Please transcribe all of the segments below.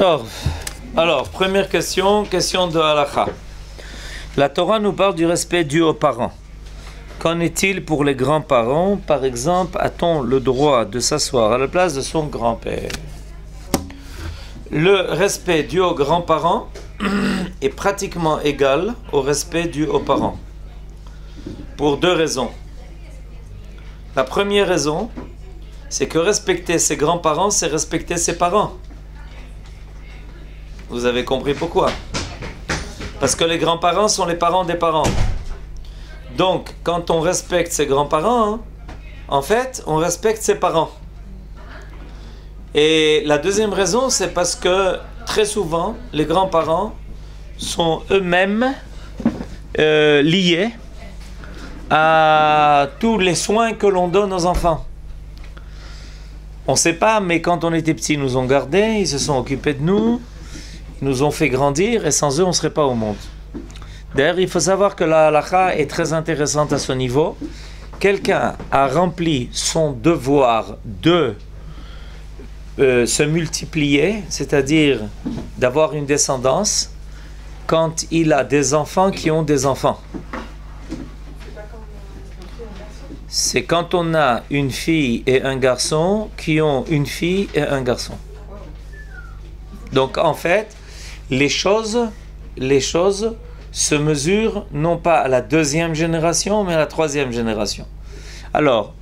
Tov. Alors, première question, question de halakha. La Torah nous parle du respect dû aux parents. Qu'en est-il pour les grands-parents? Par exemple, a-t-on le droit de s'asseoir à la place de son grand-père? Le respect dû aux grands-parents est pratiquement égal au respect dû aux parents. Pour deux raisons. La première raison, c'est que respecter ses grands-parents, c'est respecter ses parents. Vous avez compris pourquoi? Parce que les grands-parents sont les parents des parents. Donc, quand on respecte ses grands-parents, en fait, on respecte ses parents. Et la deuxième raison, c'est parce que très souvent, les grands-parents sont eux-mêmes liés à tous les soins que l'on donne aux enfants. On ne sait pas, mais quand on était petits, ils nous ont gardés, ils se sont occupés de nous, ils nous ont fait grandir, et sans eux, on ne serait pas au monde. D'ailleurs, il faut savoir que la halakha est très intéressante à ce niveau. Quelqu'un a rempli son devoir de se multiplier, c'est-à-dire d'avoir une descendance, quand il a des enfants qui ont des enfants. C'est quand on a une fille et un garçon qui ont une fille et un garçon. Donc en fait, les choses se mesurent non pas à la deuxième génération, mais à la troisième génération. Alors,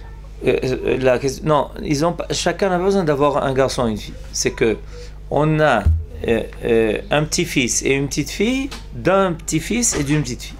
chacun n'a pas besoin d'avoir un garçon et une fille. C'est que on a un petit-fils et une petite-fille d'un petit-fils et d'une petite-fille.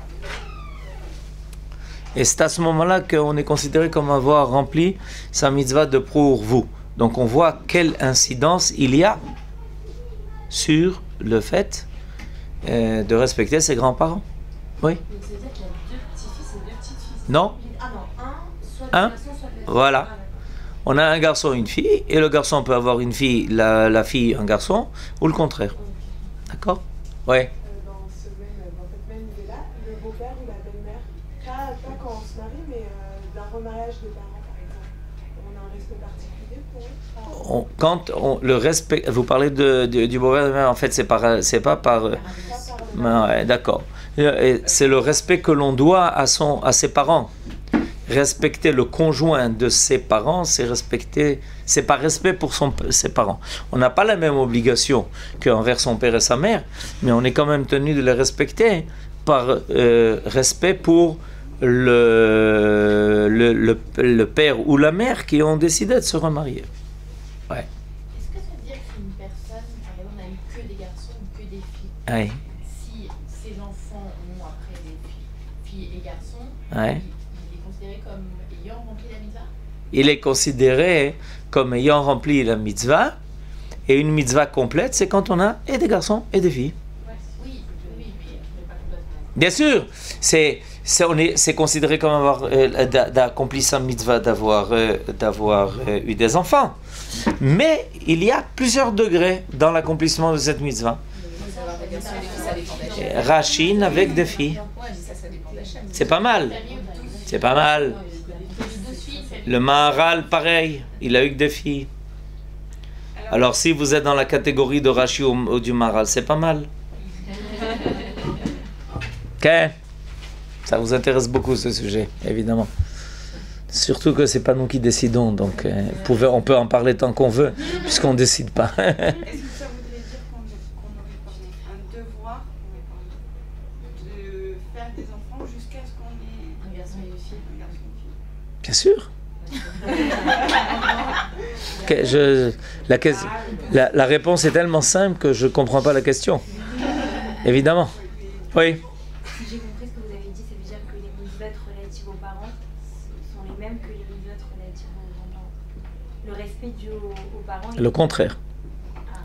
Et c'est à ce moment-là qu'on est considéré comme avoir rempli sa mitzvah de pour vous. Donc on voit quelle incidence il y a sur le fait de respecter ses grands-parents. Oui. Donc ça veut dire qu'il y a deux petits-fils et deux petites-filles. Non. Ah non, soit Un. le garçon, soit le Voilà. On a un garçon et une fille, et le garçon peut avoir une fille, la fille un garçon, ou le contraire. D'accord? Oui. Dans cette même idée-là, le beau-père ou la belle-mère, pas quand on se marie, mais d'un remariage des parents, par exemple. On a un respect particulier pour eux? Le respect, vous parlez du beau-père, en fait, c'est pas par. Ouais, d'accord. C'est le respect que l'on doit à ses parents. Respecter le conjoint de ses parents, c'est par respect pour ses parents. On n'a pas la même obligation qu'envers son père et sa mère, mais on est quand même tenu de les respecter par respect pour le père ou la mère qui ont décidé de se remarier. Ouais. Est-ce que ça veut dire qu'une personne, par exemple, n'a eu que des garçons ou que des filles? Ouais. Si ses enfants ont après des filles et garçons, Ouais. il est considéré comme ayant rempli la mitzvah? Il est considéré comme ayant rempli la mitzvah, et une mitzvah complète, c'est quand on a et des garçons et des filles. Oui, mais pas complètement. Bien sûr, c'est considéré comme avoir d'accompli sa mitzvah d'avoir eu des enfants. Mais il y a plusieurs degrés dans l'accomplissement de cette mitzvah. Rachid avec des filles. C'est pas mal. C'est pas mal. Le Maharal, pareil, il a eu que des filles. Alors si vous êtes dans la catégorie de Rachid ou du Maharal, c'est pas mal. Ok? Ça vous intéresse beaucoup ce sujet, évidemment. Surtout que c'est pas nous qui décidons, donc on peut en parler tant qu'on veut, puisqu'on ne décide pas. Est-ce que ça voudrait dire qu'on aurait un devoir de faire des enfants jusqu'à ce qu'on ait Un garçon et une fille. Bien sûr. La réponse est tellement simple que je ne comprends pas la question. Évidemment. Oui. Si j'ai compris ce que vous avez dit, ça veut dire que les mitzvot relatives aux parents sont les mêmes que les mitzvot relatives aux grands-parents. Le respect dû aux parents. Le contraire. Ah,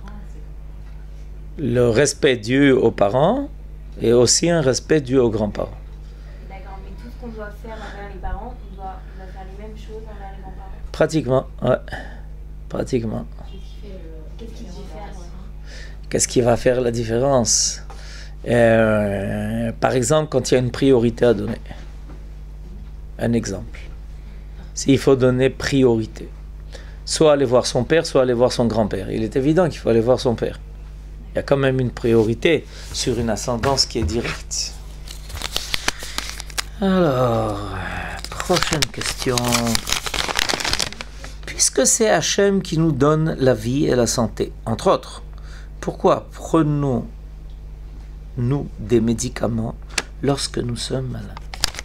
Le respect dû aux parents est aussi un respect dû aux grands-parents. d'accord, mais tout ce qu'on doit faire envers les parents, on doit faire les mêmes choses envers les grands-parents. Pratiquement, ouais. Pratiquement. Qu'est-ce qui diffère? Qu'est-ce qui va faire la différence? Par exemple, quand il y a une priorité à donner. Un exemple. S'il faut donner priorité. Soit aller voir son père, soit aller voir son grand-père. Il est évident qu'il faut aller voir son père. Il y a quand même une priorité sur une ascendance qui est directe. Alors, prochaine question. Puisque c'est Hachem qui nous donne la vie et la santé, entre autres, pourquoi prenons-nous des médicaments lorsque nous sommes malades?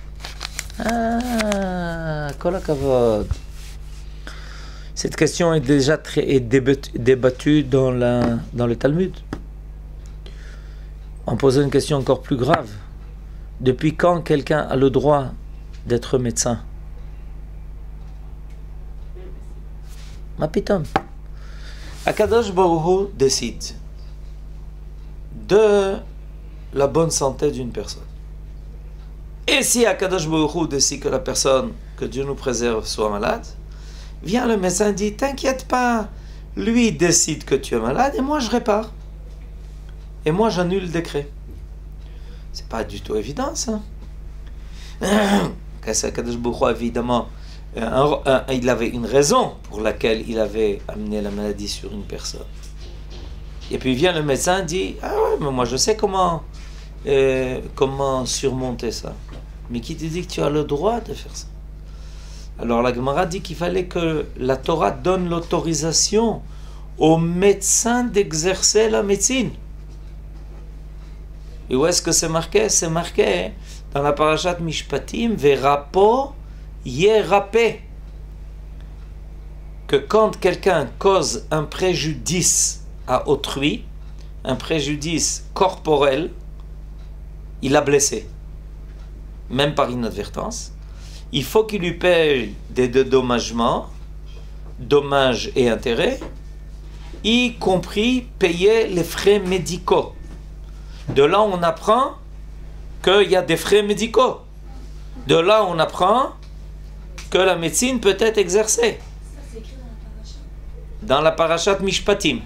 Ah, kol hakavod. Cette question est déjà très débattue dans le Talmud. On pose une question encore plus grave. Depuis quand quelqu'un a le droit d'être médecin? Ma pitom. Akadosh Baruch Hu décide de la bonne santé d'une personne. Et si Akadosh Baruch Hu décide que la personne, que Dieu nous préserve, soit malade, vient le médecin et dit, t'inquiète pas, lui décide que tu es malade et moi je répare. Et moi j'annule le décret. C'est pas du tout évident ça. Akadosh Baruch Hu, évidemment, il avait une raison pour laquelle il avait amené la maladie sur une personne. Et puis vient le médecin et dit, ah ouais, mais moi je sais comment surmonter ça. Mais qui te dit que tu as le droit de faire ça? Alors la Gemara dit qu'il fallait que la Torah donne l'autorisation aux médecins d'exercer la médecine. Et où est-ce que c'est marqué? C'est marqué dans la parashat Mishpatim, Verapo Yerapé, que quand quelqu'un cause un préjudice à autrui, un préjudice corporel, il a blessé, même par inadvertance, il faut qu'il lui paye des dédommagements, dommages et intérêts, y compris payer les frais médicaux. De là, on apprend qu'il y a des frais médicaux. De là, on apprend que la médecine peut être exercée. Ça, c'est écrit dans la parashat Mishpatim.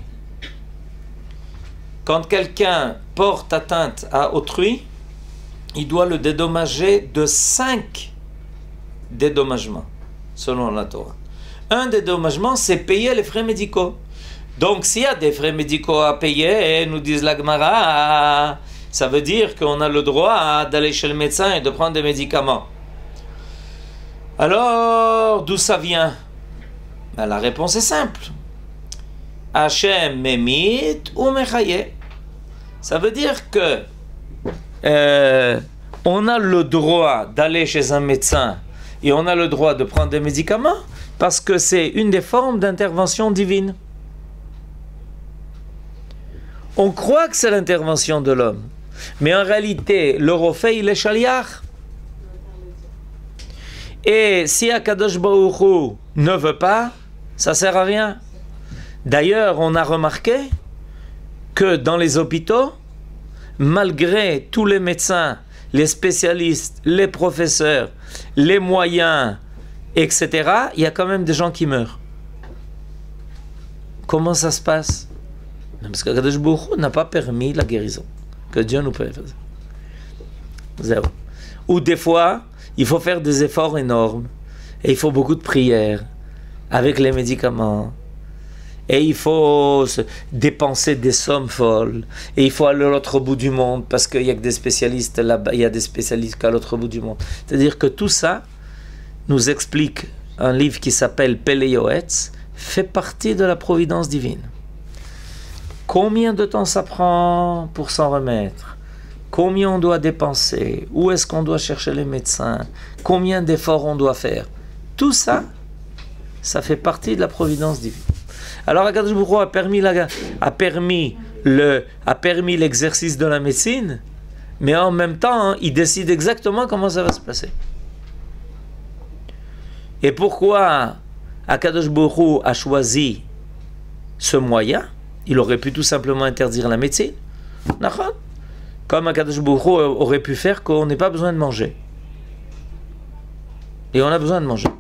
Quand quelqu'un porte atteinte à autrui, il doit le dédommager de 5 dédommagements, selon la Torah. Un dédommagement, c'est payer les frais médicaux. Donc, s'il y a des frais médicaux à payer, nous disent la Gemara, ça veut dire qu'on a le droit d'aller chez le médecin et de prendre des médicaments. Alors, d'où ça vient? Ben, la réponse est simple. Hachem memit ou mechaye. Ça veut dire que on a le droit d'aller chez un médecin et on a le droit de prendre des médicaments parce que c'est une des formes d'intervention divine. On croit que c'est l'intervention de l'homme, mais en réalité, le Rophé, il est chaliach. Et si Akadosh Baruch Hu ne veut pas, ça sert à rien. D'ailleurs, on a remarqué que dans les hôpitaux, malgré tous les médecins, les spécialistes, les professeurs, les moyens, etc., il y a quand même des gens qui meurent. Comment ça se passe? Parce que Akadosh Baruch Hu n'a pas permis la guérison. Que Dieu nous permette. Zéro. Ou des fois, il faut faire des efforts énormes. Et il faut beaucoup de prières avec les médicaments. Et il faut dépenser des sommes folles. Et il faut aller à l'autre bout du monde parce qu'il y a que des spécialistes là-bas. Il y a des spécialistes qu'à l'autre bout du monde. C'est-à-dire que tout ça nous explique un livre qui s'appelle Pele Yoetz, fait partie de la providence divine. Combien de temps ça prend pour s'en remettre? Combien on doit dépenser? Où est-ce qu'on doit chercher les médecins? Combien d'efforts on doit faire? Tout ça, ça fait partie de la providence divine. Alors, Akadosh Baruch Hu a permis l'exercice de la médecine, mais en même temps, il décide exactement comment ça va se passer. Et pourquoi Akadosh Baruch Hu a choisi ce moyen? Il aurait pu tout simplement interdire la médecine. Comme Akadosh Baruch Hu aurait pu faire qu'on n'ait pas besoin de manger. Et on a besoin de manger.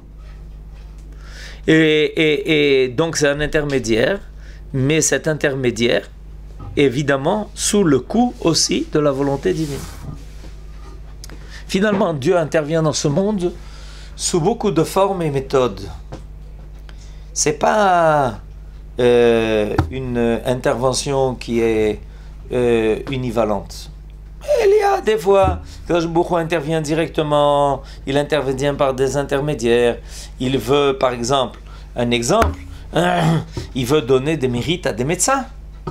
Et donc c'est un intermédiaire, mais cet intermédiaire, évidemment, sous le coup aussi de la volonté divine. Finalement, Dieu intervient dans ce monde sous beaucoup de formes et méthodes. C'est pas une intervention qui est univalente. Il y a des fois, Kadosh Baruch Hu intervient directement, il intervient par des intermédiaires. Il veut, par exemple, il veut donner des mérites à des médecins.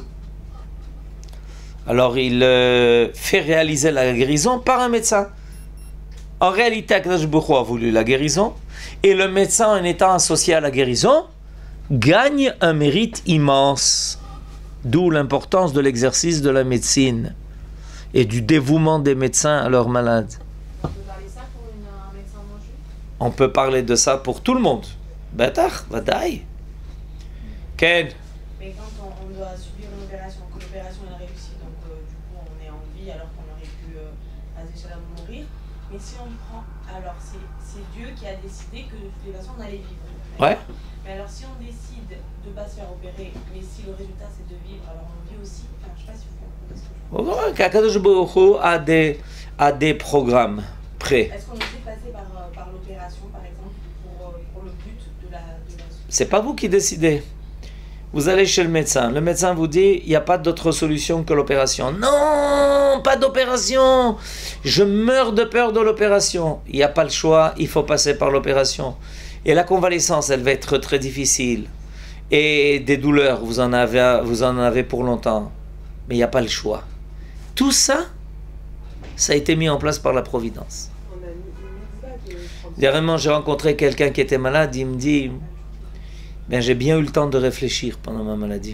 Alors il fait réaliser la guérison par un médecin. En réalité, Kadosh Baruch Hu a voulu la guérison, et le médecin, en étant associé à la guérison, gagne un mérite immense. D'où l'importance de l'exercice de la médecine et du dévouement des médecins à leurs malades. On peut parler ça pour un médecin non juif? On peut parler de ça pour tout le monde. Batach, vadaï. Ken. Mais quand on doit subir une opération, que l'opération est réussie, donc du coup on est en vie alors qu'on aurait pu mourir. Mais si on prend, alors c'est Dieu qui a décidé que de toute façon on allait vivre. Ouais. Mais alors si on décide de ne pas se faire opérer, mais si le résultat c'est de vivre, alors on vit aussi. Enfin, je ne sais pas si vous comprenez ce que je veux dire. Kadosh Baruch Hu a des programmes prêts. Est-ce qu'on est obligé de passer par l'opération, par exemple, pour le but de la... C'est pas vous qui décidez. Vous allez chez le médecin vous dit, il n'y a pas d'autre solution que l'opération. Non, pas d'opération. Je meurs de peur de l'opération. Il n'y a pas le choix, il faut passer par l'opération. Et la convalescence, elle va être très difficile. Et des douleurs, vous en avez pour longtemps. Mais il n'y a pas le choix. Tout ça, ça a été mis en place par la Providence. Dernièrement, j'ai rencontré quelqu'un qui était malade, il me dit, ben, j'ai bien eu le temps de réfléchir pendant ma maladie.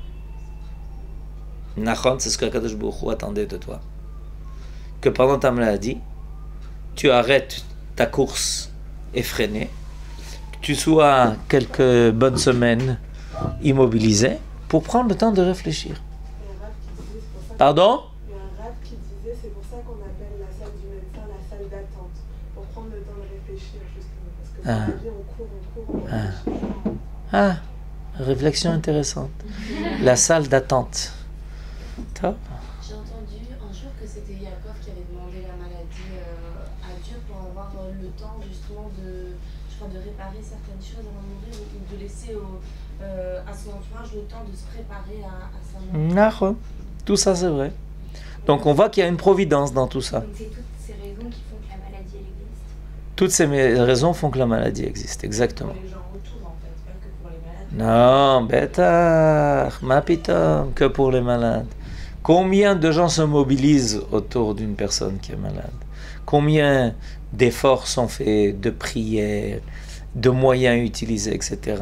Nachon, c'est ce que Kadosh Baruch Hu attendait de toi. Que pendant ta maladie, tu arrêtes ta course effrénée, que tu sois quelques bonnes semaines immobilisé pour prendre le temps de réfléchir. Pardon? Il y a un rap qui disait, c'est pour ça qu'on appelle la salle du médecin la salle d'attente, pour prendre le temps de réfléchir justement, parce que dans la vie on réfléchit. Réflexion intéressante. La salle d'attente. Top. J'ai entendu un jour que c'était Yaakov qui avait demandé la maladie à Dieu pour avoir le temps justement de réparer certaines choses avant de mourir ou de laisser à son entourage le temps de se préparer à sa mort. Tout ça c'est vrai. Donc on voit qu'il y a une providence dans tout ça. Donc c'est toutes ces raisons qui font que la maladie elle existe. Toutes ces raisons font que la maladie existe, exactement. Pour les gens autour en fait, pas que pour les malades. Non, bêtard, ma pitom, que pour les malades. Combien de gens se mobilisent autour d'une personne qui est malade? Combien d'efforts sont faits, de prières, de moyens utilisés, etc.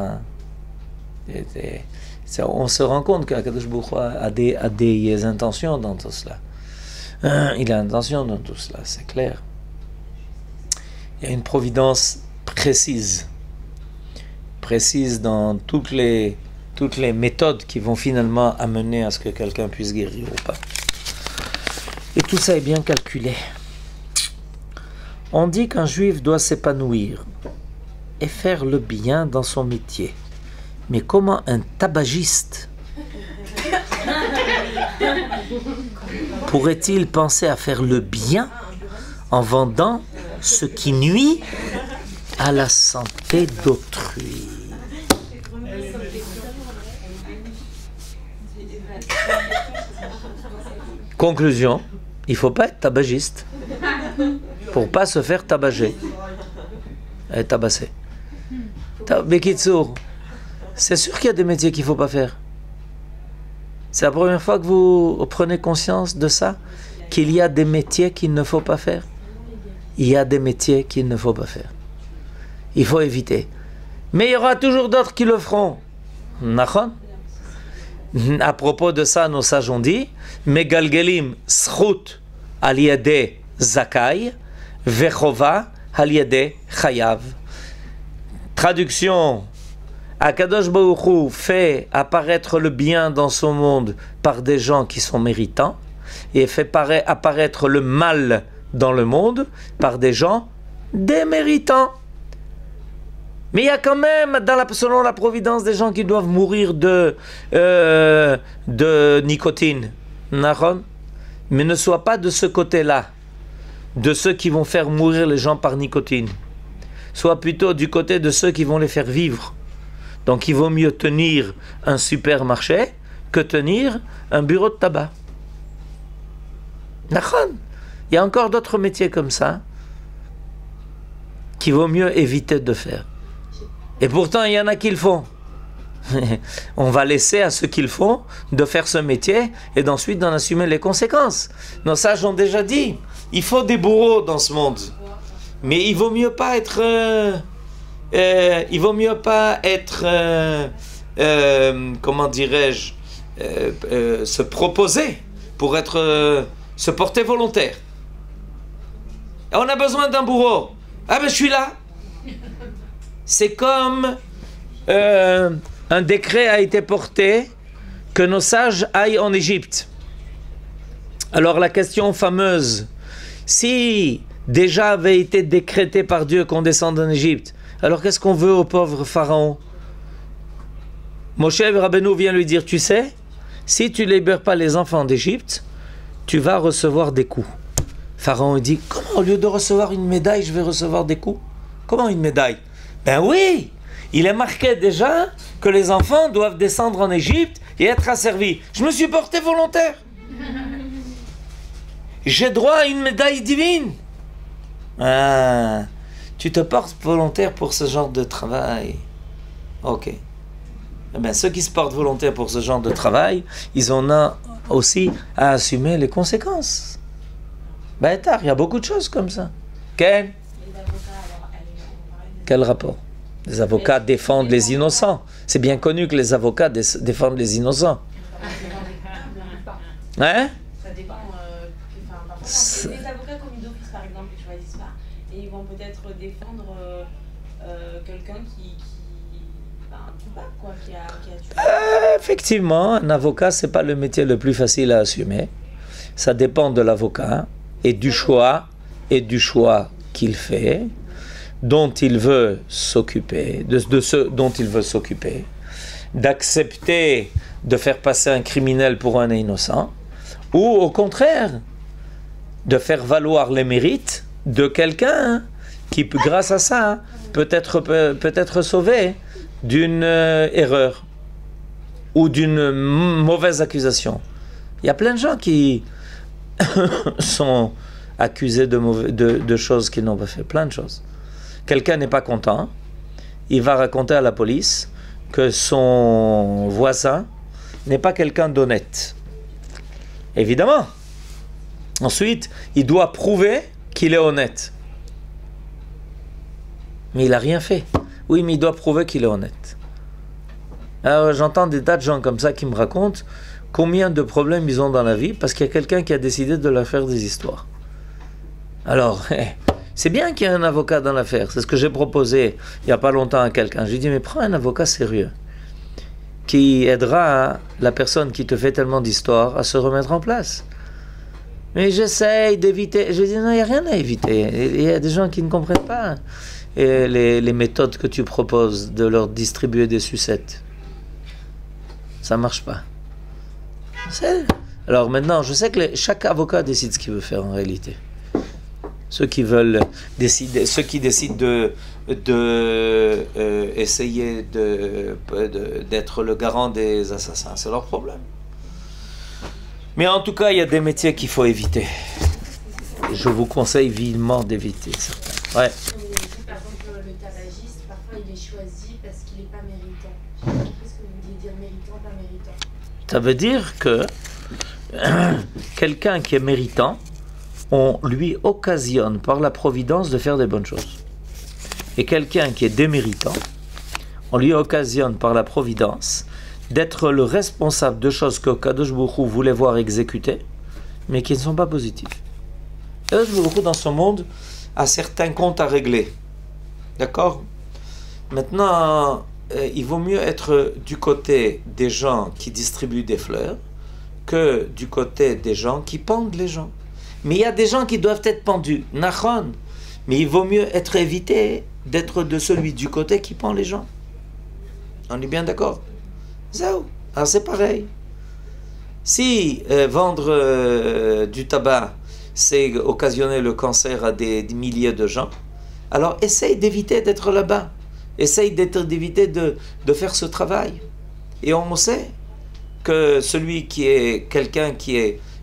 On se rend compte qu'Akadosh Baruch Hu a des intentions dans tout cela. Il a intention dans tout cela, c'est clair. Il y a une providence précise dans toutes les méthodes qui vont finalement amener à ce que quelqu'un puisse guérir ou pas. Et tout ça est bien calculé. On dit qu'un juif doit s'épanouir et faire le bien dans son métier. Mais comment un tabagiste pourrait-il penser à faire le bien en vendant ce qui nuit à la santé d'autrui? Conclusion, il ne faut pas être tabagiste pour pas se faire tabager. Tabasser. Bekitsour, c'est sûr qu'il y a des métiers qu'il ne faut pas faire. C'est la première fois que vous prenez conscience de ça, qu'il y a des métiers qu'il ne faut pas faire. Il y a des métiers qu'il ne faut pas faire. Il faut éviter. Mais il y aura toujours d'autres qui le feront. Nachon? À propos de ça, nos sages ont dit Megalgelim schut al yadeh zakai vechova al yadeh chayav. Traduction: Akadosh Baruch Hu fait apparaître le bien dans son monde par des gens qui sont méritants et fait apparaître le mal dans le monde par des gens déméritants. Mais il y a quand même, selon la providence, des gens qui doivent mourir de nicotine. Mais ne sois pas de ce côté-là, de ceux qui vont faire mourir les gens par nicotine. Sois plutôt du côté de ceux qui vont les faire vivre. Donc il vaut mieux tenir un supermarché que tenir un bureau de tabac. Il y a encore d'autres métiers comme ça qu'il vaut mieux éviter de faire. Et pourtant, il y en a qui le font. On va laisser à ceux qui le font de faire ce métier et d'ensuite d'en assumer les conséquences. Nos sages ont déjà dit, il faut des bourreaux dans ce monde. Mais il vaut mieux pas être... comment dirais-je, se proposer pour être, se porter volontaire. Et on a besoin d'un bourreau. Ah ben je suis là. C'est comme un décret a été porté que nos sages aillent en Égypte. Alors la question fameuse, si déjà avait été décrété par Dieu qu'on descende en Égypte, alors qu'est-ce qu'on veut au pauvre Pharaon? Moshe Rabbeinu vient lui dire, tu sais, si tu ne libères pas les enfants d'Égypte, tu vas recevoir des coups. Pharaon dit, comment au lieu de recevoir une médaille, je vais recevoir des coups? Comment une médaille? Ben oui, il est marqué déjà que les enfants doivent descendre en Égypte et être asservis. Je me suis porté volontaire. J'ai droit à une médaille divine. Ah, tu te portes volontaire pour ce genre de travail. Ok. Eh bien, ceux qui se portent volontaires pour ce genre de travail, ils en ont aussi à assumer les conséquences. Ben, tard, il y a beaucoup de choses comme ça. Quel rapport? Les avocats défendent les innocents. C'est bien connu que les avocats défendent les innocents. Hein? Ça dépend. Les avocats commis d'office, par exemple, ils ne choisissent pas. Et ils vont peut-être défendre quelqu'un qui a tué. Effectivement, un avocat, ce n'est pas le métier le plus facile à assumer. Ça dépend de l'avocat et du choix qu'il fait, dont il veut s'occuper, de ce dont il veut s'occuper, d'accepter de faire passer un criminel pour un innocent, ou au contraire, de faire valoir les mérites de quelqu'un qui, grâce à ça, peut être sauvé d'une erreur ou d'une mauvaise accusation. Il y a plein de gens qui sont accusés de choses qu'ils n'ont pas fait, plein de choses. Quelqu'un n'est pas content, il va raconter à la police que son voisin n'est pas quelqu'un d'honnête. Évidemment. Ensuite, il doit prouver qu'il est honnête. Mais il n'a rien fait. Oui, mais il doit prouver qu'il est honnête. Alors, j'entends des tas de gens comme ça qui me racontent combien de problèmes ils ont dans la vie parce qu'il y a quelqu'un qui a décidé de leur faire des histoires. Alors, c'est bien qu'il y ait un avocat dans l'affaire. C'est ce que j'ai proposé il n'y a pas longtemps à quelqu'un. J'ai dit, mais prends un avocat sérieux qui aidera la personne qui te fait tellement d'histoires à se remettre en place. Mais j'essaye d'éviter. Je dis, non, il n'y a rien à éviter. Il y a des gens qui ne comprennent pas les méthodes que tu proposes de leur distribuer des sucettes. Ça ne marche pas. Alors maintenant, je sais que chaque avocat décide ce qu'il veut faire en réalité. Ceux qui veulent décider, ceux qui décident essayer d'être le garant des assassins, c'est leur problème. Mais en tout cas, il y a des métiers qu'il faut éviter. Je vous conseille vivement d'éviter certains. Ouais. Par exemple, le tabagiste, parfois il est choisi parce qu'il n'est pas méritant. Qu'est-ce que vous voulez dire méritant, pas méritant? Ça veut dire que quelqu'un qui est méritant, on lui occasionne par la providence de faire des bonnes choses. Et quelqu'un qui est déméritant, on lui occasionne par la providence d'être le responsable de choses que Kadosh Baruch Hu voulait voir exécutées, mais qui ne sont pas positives. Kadosh Baruch Hu, dans ce monde, a certains comptes à régler. D'accord? Maintenant, il vaut mieux être du côté des gens qui distribuent des fleurs que du côté des gens qui pendent les gens. Mais il y a des gens qui doivent être pendus, nachon. Mais il vaut mieux être évité d'être de celui du côté qui pend les gens. On est bien d'accord? Alors c'est pareil. Si vendre du tabac, c'est occasionner le cancer à des milliers de gens, alors essaye d'éviter d'être là-bas. Essaye d'éviter de faire ce travail. Et on sait que celui qui est quelqu'un qui est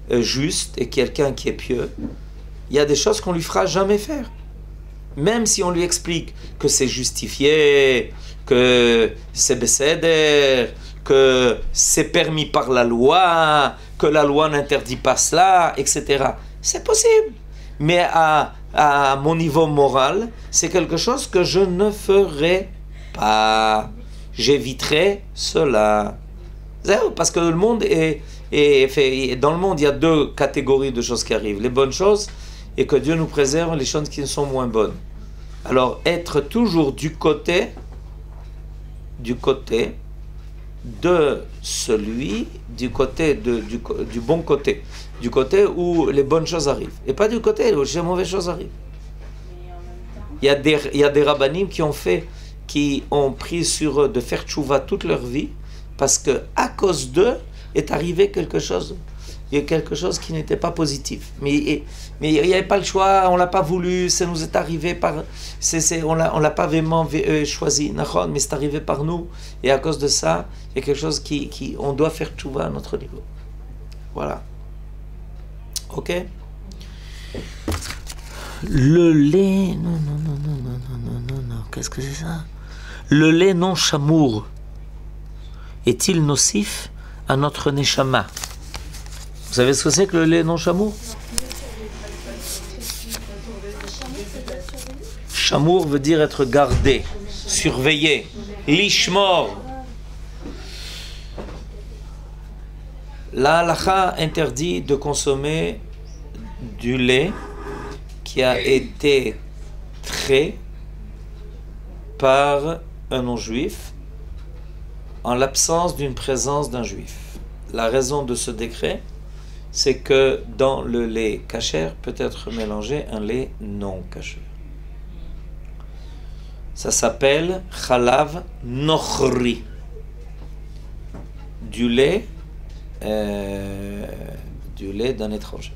juste et quelqu'un qui est pieux, il y a des choses qu'on lui fera jamais faire. Même si on lui explique que c'est justifié, que c'est besséder, que c'est permis par la loi, que la loi n'interdit pas cela, etc. C'est possible. Mais à mon niveau moral, c'est quelque chose que je ne ferai pas. J'éviterai cela. Parce que le monde est fait. Dans le monde, il y a deux catégories de choses qui arrivent. Les bonnes choses, et que Dieu nous préserve les choses qui sont moins bonnes. Alors, être toujours du côté de celui, du bon côté, du côté où les bonnes choses arrivent, et pas du côté où les mauvaises choses arrivent. Il y a des rabbanim qui ont pris sur eux de faire tchouva toute leur vie, parce que à cause d'eux est arrivé quelque chose. Il y a quelque chose qui n'était pas positif. Mais il n'y avait pas le choix, on ne l'a pas voulu, ça nous est arrivé par... on l'a pas vraiment choisi, mais c'est arrivé par nous. Et à cause de ça, il y a quelque chose on doit faire tchouva à notre niveau. Voilà. Ok? Le lait... Non. Qu'est-ce que c'est ça? Le lait non chamour est-il nocif à notre neshama? Vous savez ce que c'est que le lait non chamour? Chamour veut dire être gardé, surveillé, lishmor. La halakha interdit de consommer du lait qui a été trait par un non-juif en l'absence d'une présence d'un juif. La raison de ce décret, c'est que dans le lait kasher peut être mélangé un lait non kasher. Ça s'appelle chalav nochri, du lait d'un étranger.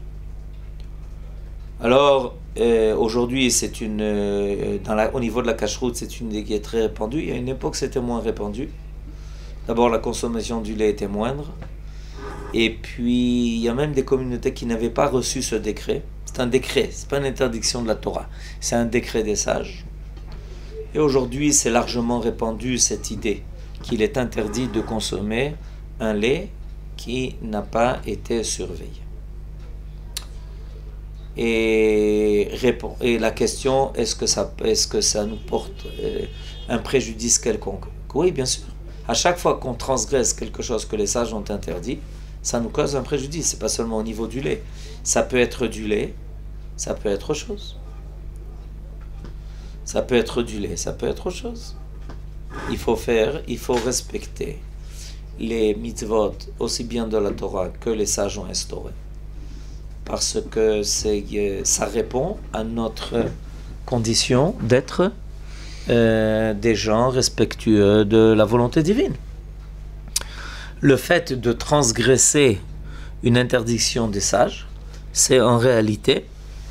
Alors aujourd'hui, c'est au niveau de la cacheroute, c'est une idée qui est très répandue. Il y a une époque, c'était moins répandu. D'abord, la consommation du lait était moindre. Et puis, il y a même des communautés qui n'avaient pas reçu ce décret. C'est un décret, c'est pas une interdiction de la Torah. C'est un décret des sages. Et aujourd'hui, c'est largement répandu cette idée qu'il est interdit de consommer un lait qui n'a pas été surveillé. Et la question, est-ce que ça nous porte un préjudice quelconque? Oui, bien sûr. À chaque fois qu'on transgresse quelque chose que les sages ont interdit, ça nous cause un préjudice. C'est pas seulement au niveau du lait. Ça peut être du lait, ça peut être autre chose. Ça peut être du lait, ça peut être autre chose. Il faut respecter les mitzvot, aussi bien de la Torah que les sages ont instauré. Parce que ça répond à notre condition d'être des gens respectueux de la volonté divine. Le fait de transgresser une interdiction des sages, c'est en réalité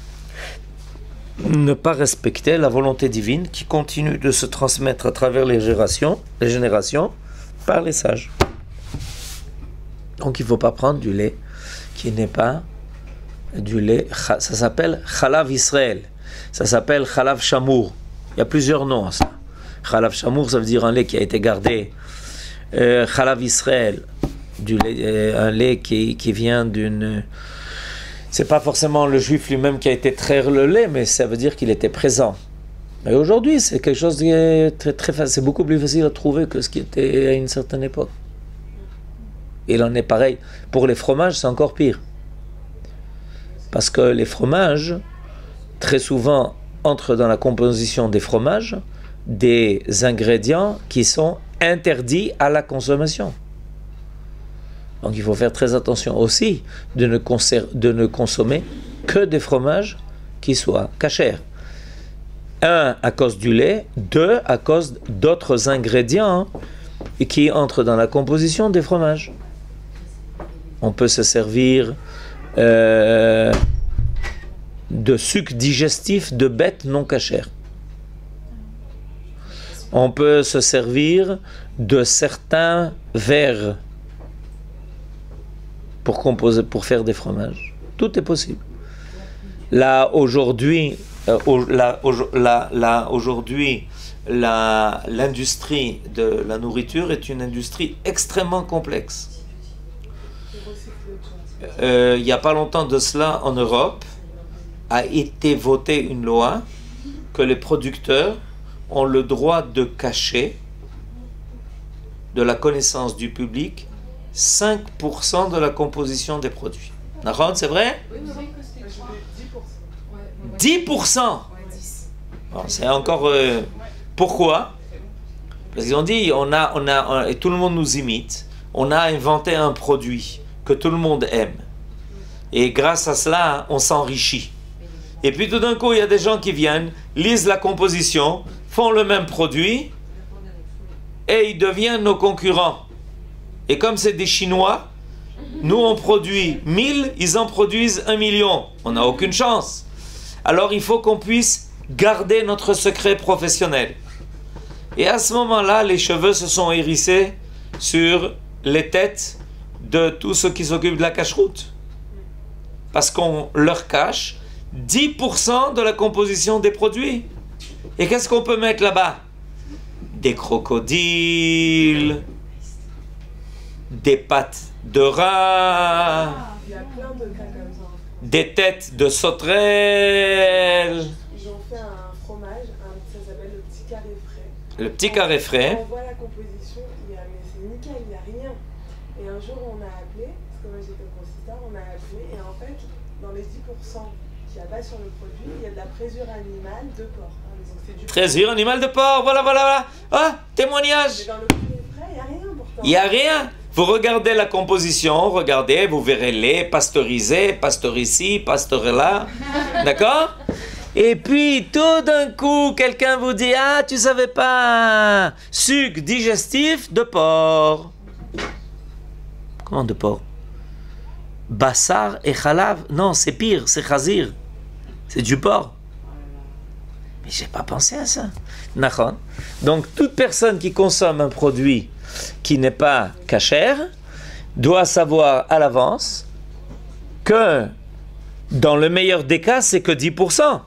ne pas respecter la volonté divine qui continue de se transmettre à travers les générations par les sages. Donc il ne faut pas prendre du lait qui n'est pas du lait. Ça s'appelle Chalav Israël. Ça s'appelle Chalav Shamour. Il y a plusieurs noms à ça. Chalav Shamour, ça veut dire un lait qui a été gardé. Chalav Israël, un lait qui vient d'une... C'est pas forcément le juif lui-même qui a été traire le lait, mais ça veut dire qu'il était présent. Mais aujourd'hui, c'est quelque chose qui est très, très facile. C'est beaucoup plus facile à trouver que ce qui était à une certaine époque. Il en est pareil. Pour les fromages, c'est encore pire. Parce que les fromages, très souvent, entrent dans la composition des fromages des ingrédients qui sont interdits à la consommation. Donc il faut faire très attention aussi de ne consommer que des fromages qui soient kashers. 1, à cause du lait. 2, à cause d'autres ingrédients qui entrent dans la composition des fromages. On peut se servir de sucre digestif de bêtes non cachères. On peut se servir de certains verres pour composer, pour faire des fromages. Tout est possible. Là, aujourd'hui, aujourd'hui, l'industrie de la nourriture est une industrie extrêmement complexe. Il n'y a pas longtemps de cela, en Europe, a été votée une loi que les producteurs ont le droit de cacher de la connaissance du public 5% de la composition des produits. D'accord, c'est vrai? 10%. Bon, c'est encore... pourquoi? Parce qu'ils ont dit, et tout le monde nous imite, on a inventé un produit que tout le monde aime. Et grâce à cela, on s'enrichit. Et puis tout d'un coup, il y a des gens qui viennent, lisent la composition, font le même produit, et ils deviennent nos concurrents. Et comme c'est des Chinois, nous on produit 1000, ils en produisent 1 million. On n'a aucune chance. Alors il faut qu'on puisse garder notre secret professionnel. Et à ce moment-là, les cheveux se sont hérissés sur les têtes de tous ceux qui s'occupent de la cache-route. Parce qu'on leur cache 10% de la composition des produits. Et qu'est-ce qu'on peut mettre là-bas? Des crocodiles, des pattes de rat, des têtes de sauterelles. Ils ont fait un fromage, ça s'appelle le petit carré frais. Le petit carré frais. On voit la composition, mais c'est nickel, il n'y a rien. Et un jour on a appelé, parce que moi j'étais au consistoire, on a appelé, et en fait, dans les 10% qu'il n'y a pas sur le produit, il y a de la présure animale de porc. Donc c'est du présure animale de porc, voilà, voilà, voilà. Ah, témoignage. Mais dans le carré frais, il n'y a rien pourtant. Il n'y a rien. Vous regardez la composition, regardez, vous verrez lait, pasteurisé, pasteur ici, pasteur là. D'accord? Et puis, tout d'un coup, quelqu'un vous dit, ah, tu savais pas, sucre digestif de porc. Comment de porc? Bassar et khalav. Non, c'est pire, c'est khazir. C'est du porc. Mais j'ai pas pensé à ça. D'accord. Donc, toute personne qui consomme un produit qui n'est pas cachère doit savoir à l'avance que dans le meilleur des cas, c'est que 10%.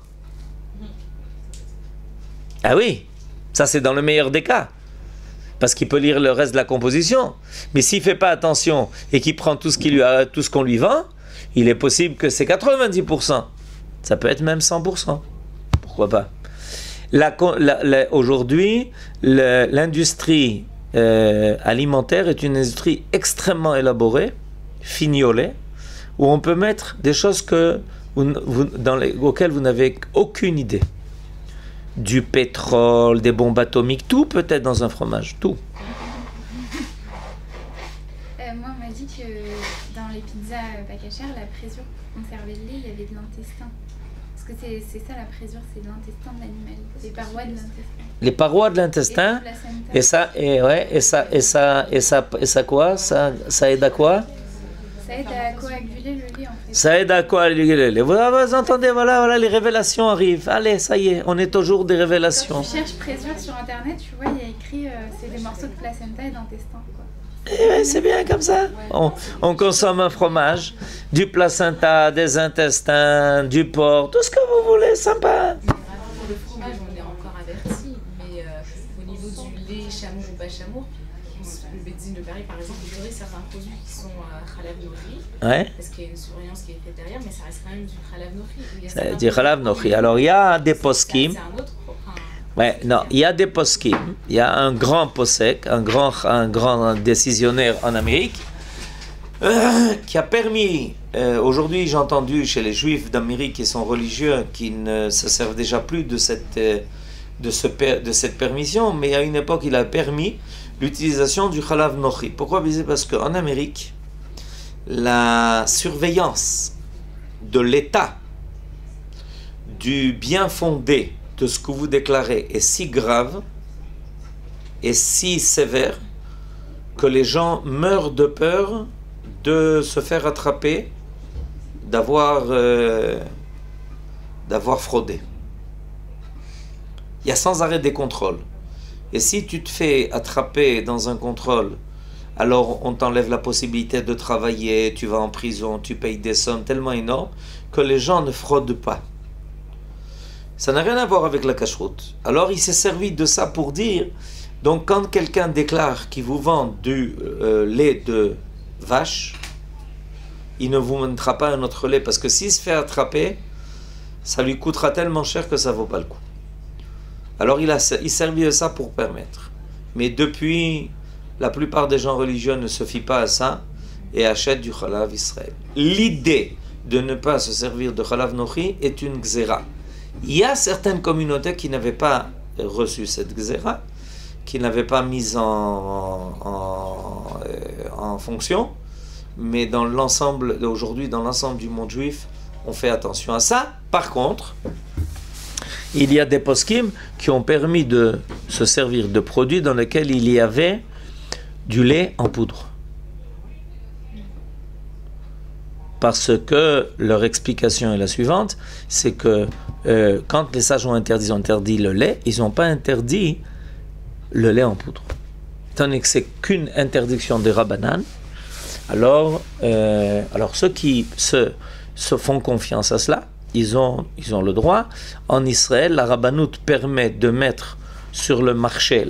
Ah oui, ça c'est dans le meilleur des cas. Parce qu'il peut lire le reste de la composition. Mais s'il ne fait pas attention et qu'il prend tout ce qu'on lui vend, il est possible que c'est 90%. Ça peut être même 100%. Pourquoi pas? Aujourd'hui, l'industrie alimentaire est une industrie extrêmement élaborée, fignolée, où on peut mettre des choses auxquelles vous n'avez aucune idée. Du pétrole, des bombes atomiques, tout peut être dans un fromage, tout. Moi, on m'a dit que dans les pizzas pas cachères, la présure pour conserver le lait, il y avait de l'intestin. Parce que c'est ça la présure, c'est de l'intestin de l'animal, les parois de l'intestin. Les parois de l'intestin. Et ça quoi? Ça aide à quoi? Ça aide à coaguler le lait en fait. Ça aide à coaguler le lait. Vous entendez, voilà, les révélations arrivent. Allez, ça y est, on est au jour des révélations. Quand tu cherches présure sur internet, tu vois, il y a écrit c'est des morceaux de placenta et d'intestin. C'est bien comme ça. On consomme un fromage, du placenta, des intestins, du porc, tout ce que vous voulez, sympa. Pour le fromage, on est encore averti, mais au niveau du lait, chamour ou pas chamour, le Bedzin de Paris, par exemple, il y aurait certains produits qui sont khalav nochi, parce qu'il y a une surveillance qui est faite derrière, mais ça reste quand même du khalav nochi. C'est du khalav nochi. Alors il y a des poskim. Il y a des poskim. Il y a un grand posek, un grand décisionnaire en Amérique, qui a permis. Aujourd'hui, j'ai entendu chez les Juifs d'Amérique qui sont religieux, qui ne se servent déjà plus de cette permission, mais à une époque, il a permis l'utilisation du khalav nochi. Pourquoi? Parce qu'en Amérique, la surveillance de l'État du bien fondé de ce que vous déclarez est si grave et si sévère que les gens meurent de peur de se faire attraper, d'avoir fraudé. Il y a sans arrêt des contrôles. Et si tu te fais attraper dans un contrôle alors on t'enlève la possibilité de travailler, tu vas en prison, tu payes des sommes tellement énormes que les gens ne fraudent pas. Ça n'a rien à voir avec la cacheroute. Alors il s'est servi de ça pour dire, donc quand quelqu'un déclare qu'il vous vend du lait de vache, il ne vous montrera pas un autre lait, parce que s'il se fait attraper, ça lui coûtera tellement cher que ça ne vaut pas le coup. Alors il servi de ça pour permettre. Mais depuis, la plupart des gens religieux ne se fient pas à ça et achètent du Chalav Israël. L'idée de ne pas se servir de Chalav Nochi est une gzera. Il y a certaines communautés qui n'avaient pas reçu cette gzera, qui n'avaient pas mise en fonction, mais dans l'ensemble, aujourd'hui, dans l'ensemble du monde juif, on fait attention à ça. Par contre, il y a des poskim qui ont permis de se servir de produits dans lesquels il y avait du lait en poudre. Parce que leur explication est la suivante, c'est que quand les sages ont interdit le lait, ils n'ont pas interdit le lait en poudre. Étant donné que c'est qu'une interdiction des Rabbanan, alors ceux qui se font confiance à cela, ils ont le droit. En Israël, la Rabbanout permet de mettre sur le marché,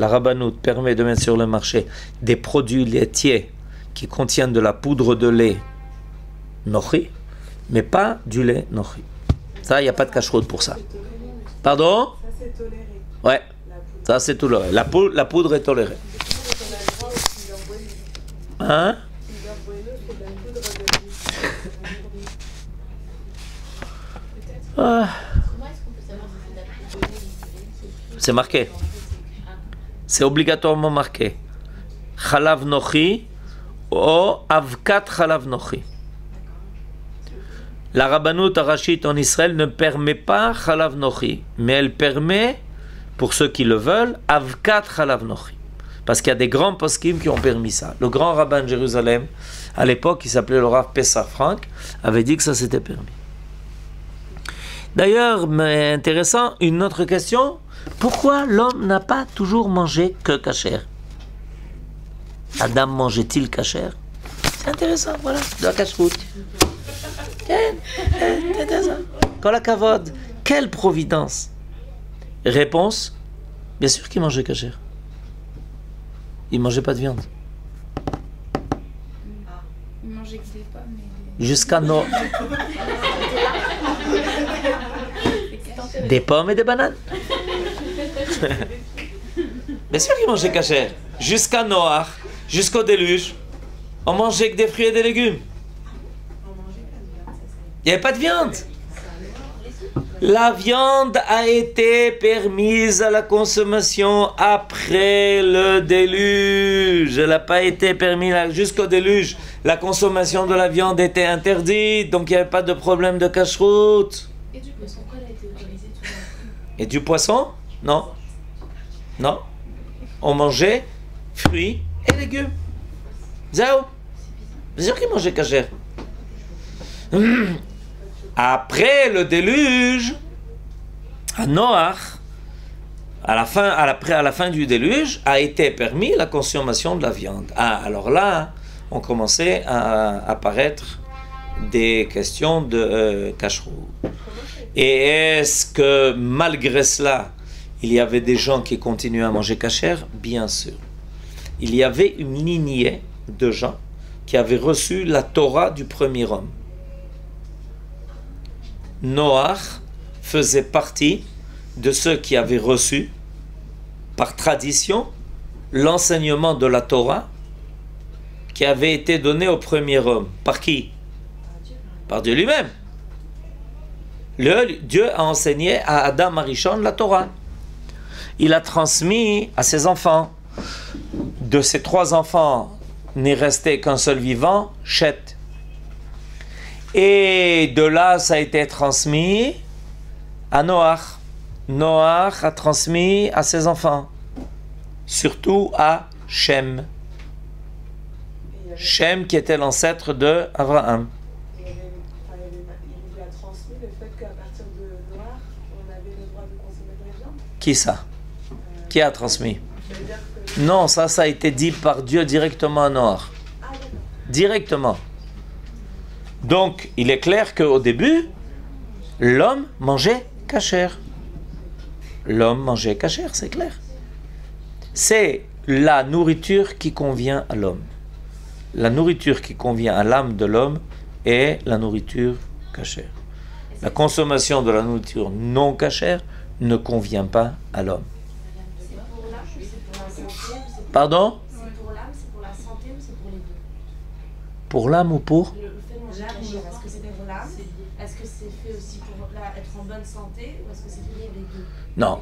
des produits laitiers qui contiennent de la poudre de lait nochi, mais pas du lait nochi. Ça, il n'y a pas de cacheroute pour ça. Pardon? Ça, c'est toléré. Ouais, ça c'est toléré. La poudre est tolérée. Hein? C'est marqué. C'est obligatoirement marqué. Chalav nochi ou avkat chalav nochi. La Rabbanout Arachit en Israël ne permet pas Chalav Nochi, mais elle permet, pour ceux qui le veulent, Avkat Chalav Nochi. Parce qu'il y a des grands poskim qui ont permis ça. Le grand rabbin de Jérusalem, à l'époque, qui s'appelait le Rav Pessah Frank, avait dit que ça s'était permis. D'ailleurs, mais intéressant, une autre question, pourquoi l'homme n'a pas toujours mangé que kasher? Adam mangeait-il kasher? C'est intéressant, voilà, de la cacheroute. Kol hakavod, quelle providence. Réponse, bien sûr qu'il mangeait kasher. Il ne mangeait pas de viande. Il mangeait que des pommes. Jusqu'à Noah. Des pommes et des bananes. Bien sûr qu'il mangeait kasher. Jusqu'à Noah, jusqu'au déluge, on mangeait que des fruits et des légumes. Il n'y avait pas de viande. La viande a été permise à la consommation après le déluge. Elle n'a pas été permise jusqu'au déluge. La consommation de la viande était interdite, donc il n'y avait pas de problème de cacheroute. Et du poisson, quoi, elle a été autorisée tout le temps? Et du poisson? Non. Non. On mangeait fruits et légumes. Zao. C'est sûr qu'ils mangeaient kasher. Après le déluge, à Noach, à la fin du déluge, a été permis la consommation de la viande. Ah, alors là, on commençait à apparaître des questions de kashrut. Et est-ce que malgré cela, il y avait des gens qui continuaient à manger kasher? Bien sûr. Il y avait une lignée de gens qui avaient reçu la Torah du premier homme. Noach faisait partie de ceux qui avaient reçu, par tradition, l'enseignement de la Torah qui avait été donné au premier homme. Par qui? Par Dieu lui-même. Dieu a enseigné à Adam Arishon la Torah. Il a transmis à ses enfants. De ses 3 enfants, n'est resté qu'un seul vivant, Chet. Et de là, ça a été transmis à Noach. Noach a transmis à ses enfants, surtout à Shem. Shem qui était l'ancêtre de Abraham. Il a transmis le fait qu'à partir de Noach, on avait le droit de consommer de la viande. Qui ça? Qui a transmis? Non, ça a été dit par Dieu directement à Noach. Directement. Donc, il est clair qu'au début, l'homme mangeait kasher. L'homme mangeait kasher, c'est clair. C'est la nourriture qui convient à l'homme. La nourriture qui convient à l'âme de l'homme est la nourriture kasher. La consommation de la nourriture non kasher ne convient pas à l'homme. C'est pour l'âme ou c'est pour la santé? Pardon? C'est pour l'âme, c'est pour la santé ou c'est pour les deux? Pour l'âme ou pour? Le fait de manger kasher, est-ce que c'est pour l'âme? Est-ce que c'est fait aussi pour être en bonne santé ou est-ce que c'est pour les deux? Non.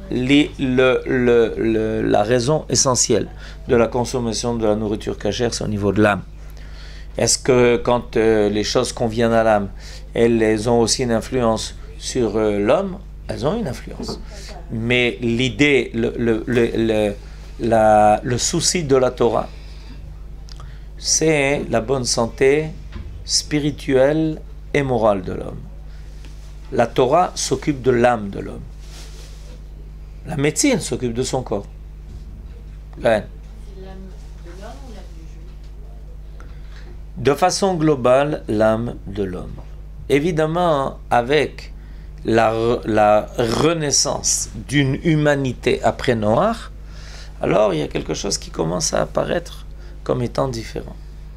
La raison essentielle de la consommation de la nourriture cachère, c'est au niveau de l'âme. Est-ce que quand les choses conviennent à l'âme, elles ont aussi une influence sur l'homme? Elles ont une influence. Mais l'idée, le souci de la Torah, c'est la bonne santé spirituelle et morale de l'homme. La Torah s'occupe de l'âme de l'homme. La médecine s'occupe de son corps. Ouais. C'est l'âme de l'homme ou l'âme du juif? De façon globale, l'âme de l'homme. Évidemment, avec la renaissance d'une humanité après Noach, alors il y a quelque chose qui commence à apparaître comme étant différent.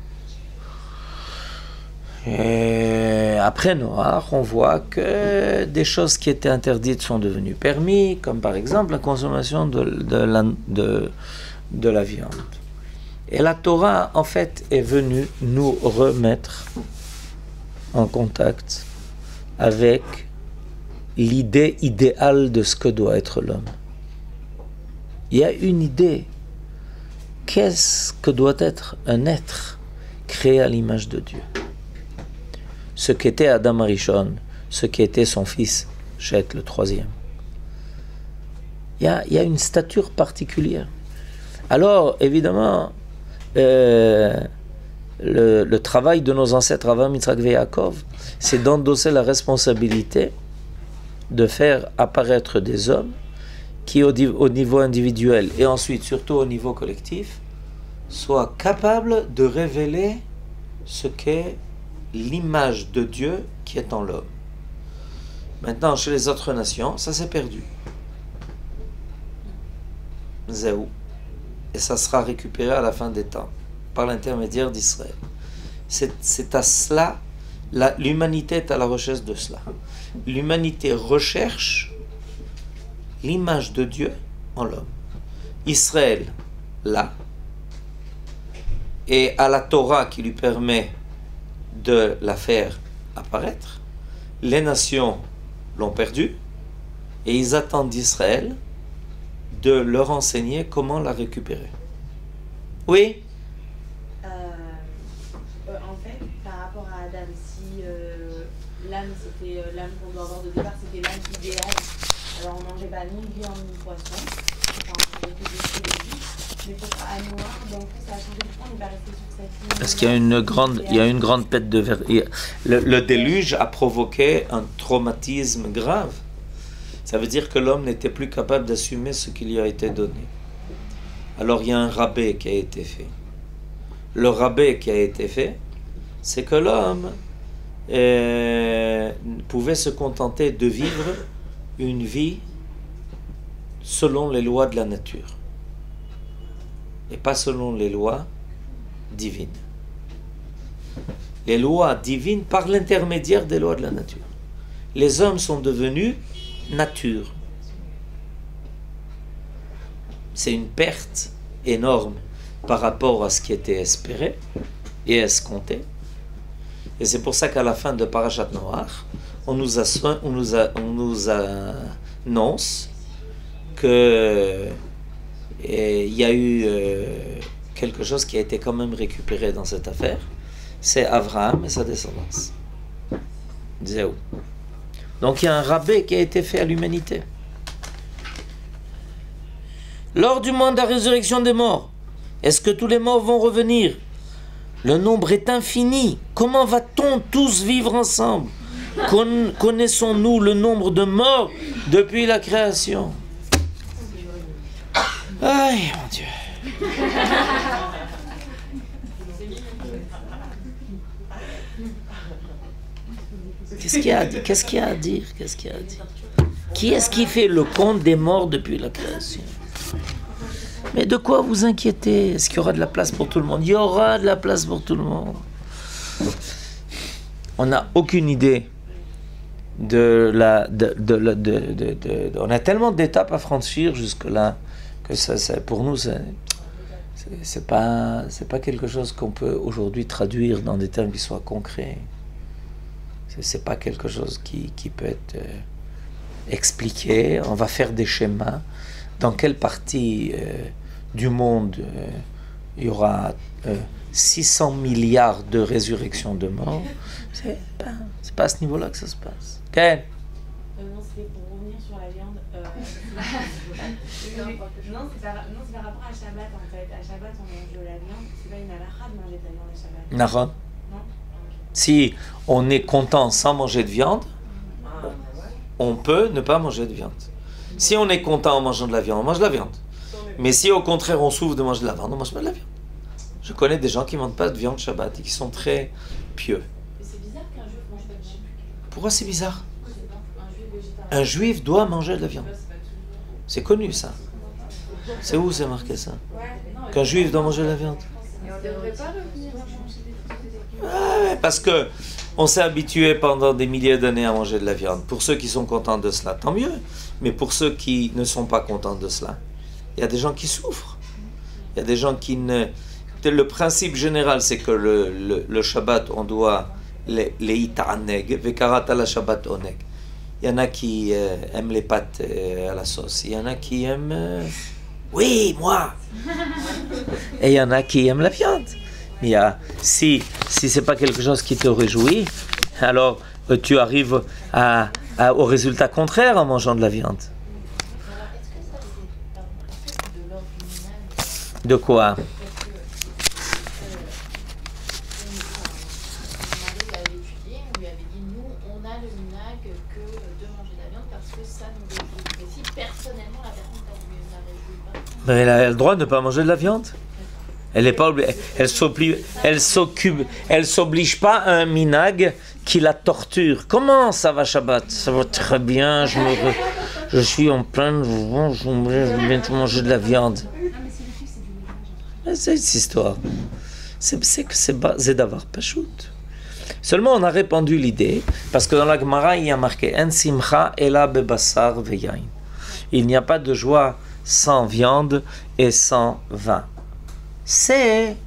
Et après Noach, on voit que des choses qui étaient interdites sont devenues permises, comme par exemple la consommation de la viande. Et la Torah, en fait, est venue nous remettre en contact avec l'idée idéale de ce que doit être l'homme. Il y a une idée. Qu'est-ce que doit être un être créé à l'image de Dieu? Ce qu'était Adam Arishon, ce qui était son fils, Shet, le troisième. Il y a une stature particulière. Alors, évidemment, le travail de nos ancêtres Avraham, Yitzhak et Yaakov, c'est d'endosser la responsabilité de faire apparaître des hommes qui, au niveau individuel et ensuite surtout au niveau collectif, soient capables de révéler ce qu'est l'image de Dieu qui est en l'homme. Maintenant, chez les autres nations, ça s'est perdu. Zéou. Et ça sera récupéré à la fin des temps, par l'intermédiaire d'Israël. C'est à cela, l'humanité est à la recherche de cela. L'humanité recherche l'image de Dieu en l'homme. Israël, là, et à la Torah qui lui permet de la faire apparaître. Les nations l'ont perdu et ils attendent d'Israël de leur enseigner comment la récupérer. Oui? En fait, par rapport à Adam, si l'âme c'était l'âme qu'on doit avoir de départ, c'était l'âme idéale, alors on mangeait pas ni viande ni poisson, enfin on mangeait que des produits. Mais pour à Noach, donc ça a changé du temps, il va rester sur cette ligne. Parce qu'il y a une grande pète de verre. Le déluge a provoqué un traumatisme grave. Ça veut dire que l'homme n'était plus capable d'assumer ce qui lui a été donné. Alors il y a un rabais qui a été fait. Le rabais qui a été fait, c'est que l'homme pouvait se contenter de vivre une vie selon les lois de la nature et pas selon les lois divines. Les lois divines par l'intermédiaire des lois de la nature. Les hommes sont devenus nature. C'est une perte énorme par rapport à ce qui était espéré et escompté. Et c'est pour ça qu'à la fin de Parashat Noach, on nous annonce que il y a eu quelque chose qui a été quand même récupéré dans cette affaire. C'est Abraham et sa descendance. Zéou. Donc il y a un rabais qui a été fait à l'humanité. Lors du moment de la résurrection des morts, est-ce que tous les morts vont revenir? Le nombre est infini. Comment va-t-on tous vivre ensemble? Connaissons-nous le nombre de morts depuis la création? Aïe, mon Dieu. Qu'est-ce qu'il y a à dire? Qu'est-ce qu'il y a à dire? Qu'est-ce qu'il y a à dire? Qui est-ce qui fait le compte des morts depuis la création? Mais de quoi vous inquiétez? Est-ce qu'il y aura de la place pour tout le monde? Il y aura de la place pour tout le monde. On n'a aucune idée on a tellement d'étapes à franchir jusque-là que ça, pour nous, c'est pas quelque chose qu'on peut aujourd'hui traduire dans des termes qui soient concrets. C'est pas quelque chose qui peut être expliqué. On va faire des schémas. Dans quelle partie du monde il y aura 600 milliards de résurrections de morts? C'est pas à ce niveau-là que ça se passe. Quel? Non, c'était pour revenir sur la viande. Non, c'est par rapport à Shabbat en fait. À Shabbat, on mange de la viande. C'est pas une halakha de manger de la viande à Shabbat. Non. Si on est content sans manger de viande, on peut ne pas manger de viande. Si on est content en mangeant de la viande, on mange de la viande. Mais si au contraire on souffre de manger de la viande, on ne mange pas de la viande. Je connais des gens qui ne mangent pas de viande Shabbat et qui sont très pieux. Mais c'est bizarre qu'un juif mange pas de viande. Pourquoi c'est bizarre? Un juif doit manger de la viande. C'est connu ça. C'est où c'est marqué ça? Qu'un juif doit manger de la viande. Parce que on s'est habitué pendant des milliers d'années à manger de la viande. Pour ceux qui sont contents de cela, tant mieux. Mais pour ceux qui ne sont pas contents de cela, il y a des gens qui souffrent. Il y a des gens qui ne... Le principe général, c'est que le Shabbat, on doit les ita'aneg, vekarata la Shabbat oneg. Il y en a qui aiment les pâtes à la sauce. Il y en a qui aiment... Oui, moi. Et il y en a qui aiment la viande. Mais si c'est pas quelque chose qui te réjouit, alors tu arrives au résultat contraire en mangeant de la viande. De quoi? Mais elle a le droit de ne pas manger de la viande. Elle n'est pas obligée. Elle s'oblige pas à un minag qui la torture. Comment ça va Shabbat? Ça va très bien. Je suis en pleine. Je vais bientôt manger de la viande. C'est cette histoire. C'est d'avoir pachout. Seulement on a répandu l'idée parce que dans la Gemara il y a marqué En simcha ela bebassar veyain. Il n'y a pas de joie sans viande et sans vin. C'est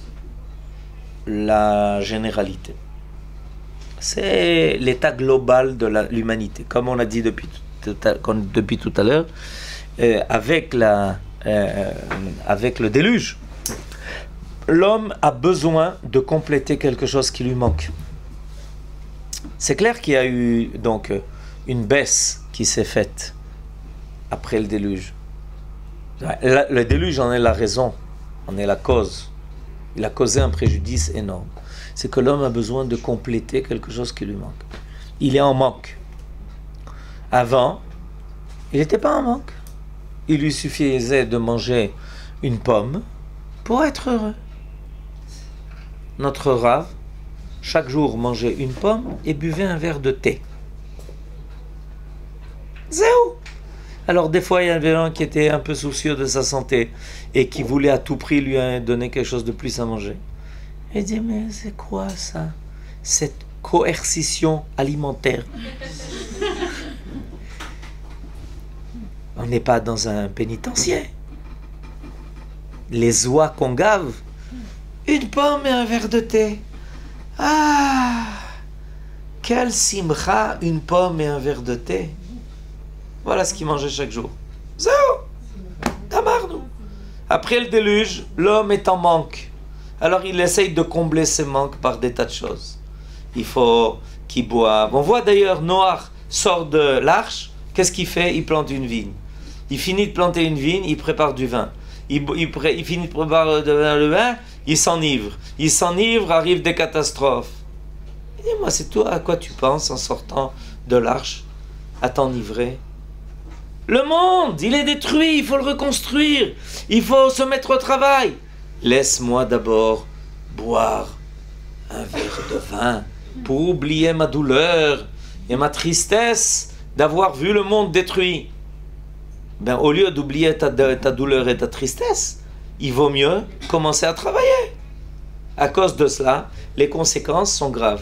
la généralité. C'est l'état global de l'humanité. Comme on l'a dit depuis tout à l'heure, avec le déluge, l'homme a besoin de compléter quelque chose qui lui manque. C'est clair qu'il y a eu donc une baisse qui s'est faite après le déluge. Le déluge en est la raison, en est la cause. Il a causé un préjudice énorme. C'est que l'homme a besoin de compléter quelque chose qui lui manque. Il est en manque. Avant, il n'était pas en manque. Il lui suffisait de manger une pomme pour être heureux. Notre Rav, chaque jour, mangeait une pomme et buvait un verre de thé. Zéro. Alors des fois, il y avait un qui était un peu soucieux de sa santé et qui voulait à tout prix lui donner quelque chose de plus à manger. Il dit, mais c'est quoi ça? Cette coercition alimentaire. On n'est pas dans un pénitencier. Les oies qu'on gave, une pomme et un verre de thé. Ah, quel simcha, une pomme et un verre de thé. Voilà ce qu'il mangeait chaque jour. Zéro. Tamarnou. Après le déluge, l'homme est en manque. Alors il essaye de combler ses manques par des tas de choses. Il faut qu'il boive. On voit d'ailleurs Noach sort de l'arche. Qu'est-ce qu'il fait? Il plante une vigne. Il finit de planter une vigne, il prépare du vin. Il finit de préparer le vin, il s'enivre. Il s'enivre, arrivent des catastrophes. Dis-moi, c'est toi à quoi tu penses en sortant de l'arche, à t'enivrer? Le monde, il est détruit, il faut le reconstruire. Il faut se mettre au travail. Laisse-moi d'abord boire un verre de vin pour oublier ma douleur et ma tristesse d'avoir vu le monde détruit. Ben, au lieu d'oublier ta douleur et ta tristesse, il vaut mieux commencer à travailler. À cause de cela, les conséquences sont graves.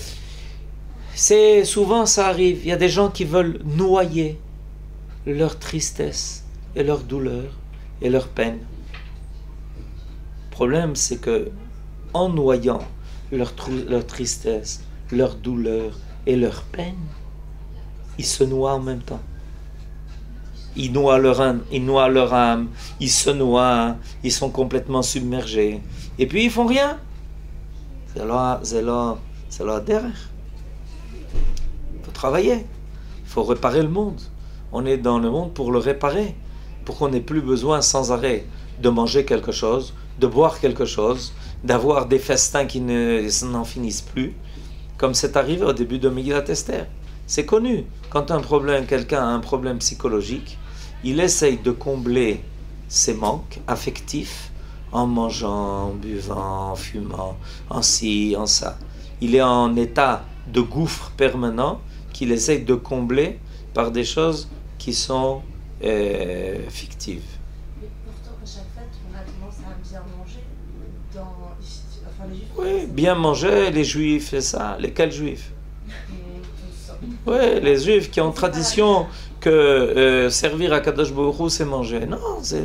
Souvent ça arrive, il y a des gens qui veulent noyer leur tristesse et leur douleur et leur peine. Le problème, c'est que en noyant leur tristesse, leur douleur et leur peine, ils se noient en même temps. Ils noient leur âme, ils se noient, ils sont complètement submergés. Et puis ils font rien. C'est leur derrière. Il faut travailler. Il faut réparer le monde. On est dans le monde pour le réparer. Pour qu'on n'ait plus besoin sans arrêt de manger quelque chose, de boire quelque chose, d'avoir des festins qui n'en finissent plus. Comme c'est arrivé au début de Megillat Esther. C'est connu. Quand quelqu'un a un problème psychologique, il essaye de combler ses manques affectifs en mangeant, en buvant, en fumant, en ci, en ça. Il est en état de gouffre permanent qu'il essaye de combler par des choses qui sont fictives. Mais pourtant, à chaque fête, on a tendance à bien manger. Les juifs, oui, bien manger, les juifs, c'est ça. Lesquels juifs? Oui, les juifs qui ont tradition que servir à Kadosh Baruch Hu, c'est manger. Non, c'est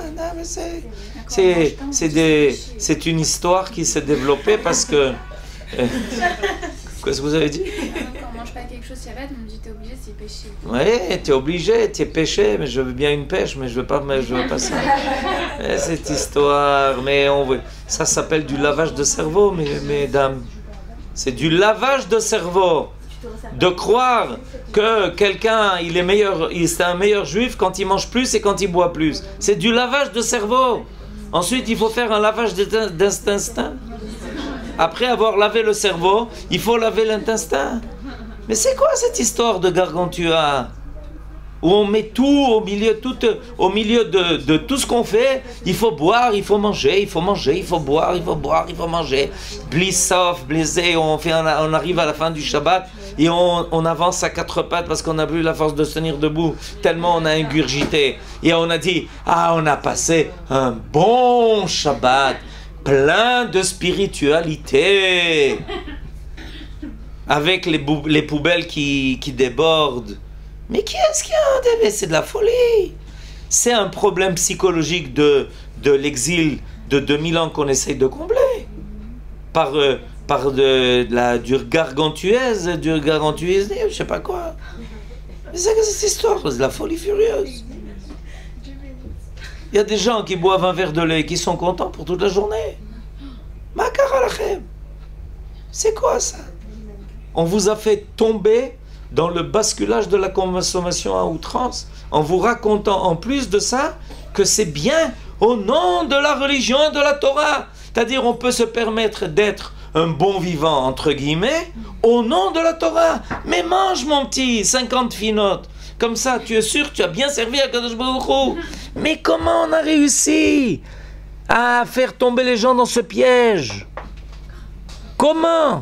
une histoire qui s'est développée parce que... Qu'est-ce que vous avez dit? Quand on mange pas quelque chose Shabbat, on me dit t'es obligé, c'est péché. Oui, t'es obligé, t'es péché, mais je veux bien une pêche, mais je veux pas ça. Cette histoire, ça s'appelle du lavage de cerveau, mesdames. C'est du lavage de cerveau. De croire que quelqu'un, c'est un meilleur juif quand il mange plus et quand il boit plus. C'est du lavage de cerveau. Ensuite, il faut faire un lavage d'intestin. Après avoir lavé le cerveau, il faut laver l'intestin. Mais c'est quoi cette histoire de Gargantua? Où on met tout au milieu de tout ce qu'on fait, il faut boire, il faut manger, il faut manger, il faut boire, il faut boire, il faut manger. Blissof, blessé, on arrive à la fin du Shabbat et on avance à quatre pattes parce qu'on n'a plus la force de se tenir debout, tellement on a ingurgité. Et on a dit, on a passé un bon Shabbat, plein de spiritualité, avec les poubelles qui débordent. Mais qui est-ce qui a un... C'est de la folie. C'est un problème psychologique de l'exil de 2000 ans qu'on essaye de combler. Par du gargantuisme, je sais pas quoi. Mais c'est que cette histoire, c'est de la folie furieuse. Il y a des gens qui boivent un verre de lait qui sont contents pour toute la journée. Makar alachem. C'est quoi ça? On vous a fait tomber dans le basculage de la consommation à outrance, en vous racontant en plus de ça que c'est bien au nom de la religion et de la Torah. C'est-à-dire on peut se permettre d'être un bon vivant, entre guillemets, au nom de la Torah. Mais mange mon petit, 50 finotes. Comme ça, tu es sûr que tu as bien servi à Kadosh Baruch Hu. Mais comment on a réussi à faire tomber les gens dans ce piège? Comment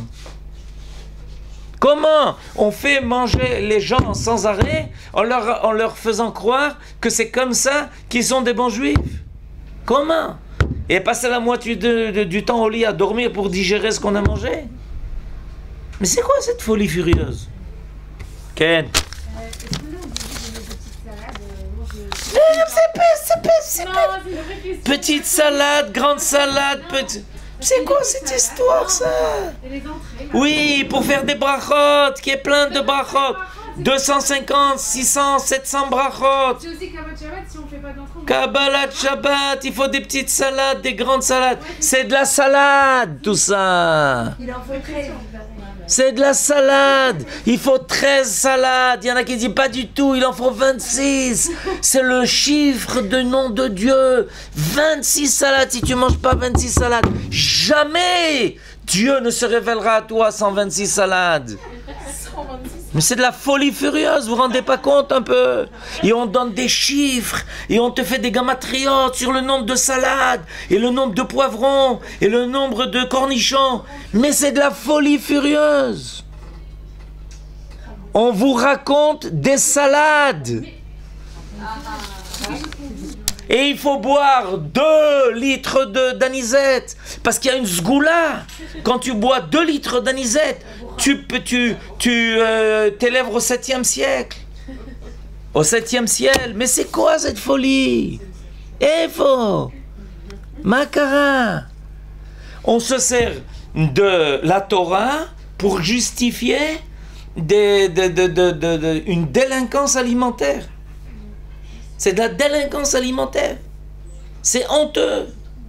on fait manger les gens sans arrêt en leur faisant croire que c'est comme ça qu'ils sont des bons juifs? Comment? Et passer la moitié du temps au lit à dormir pour digérer ce qu'on a mangé? Mais c'est quoi cette folie furieuse? Ken? Petite salade, grande salade, c'est quoi cette histoire, ça? Oui, pour faire des brachot, qui est plein de brachot. 250, 600, 700 brachot. C'est aussi Kabbalat Shabbat si on fait pas d'entrée. Kabbalat Shabbat, il faut des petites salades, des grandes salades. C'est de la salade, tout ça. Il en faut 13. C'est de la salade. Il faut 13 salades. Il y en a qui disent pas du tout, il en faut 26. C'est le chiffre de nom de Dieu. 26 salades. Si tu manges pas 26 salades, jamais Dieu ne se révélera à toi sans 26 salades. 126 Mais c'est de la folie furieuse, vous vous rendez pas compte un peu? Et on donne des chiffres, et on te fait des gamatriotes sur le nombre de salades, et le nombre de poivrons, et le nombre de cornichons. Mais c'est de la folie furieuse. On vous raconte des salades. Et il faut boire 2 litres d'anisette. Parce qu'il y a une sgoula. Quand tu bois 2 litres d'anisette, tu t'élèves au 7e siècle. Au 7e ciel. Mais c'est quoi cette folie? Efo Makara. On se sert de la Torah pour justifier une délinquance alimentaire. C'est de la délinquance alimentaire. C'est honteux.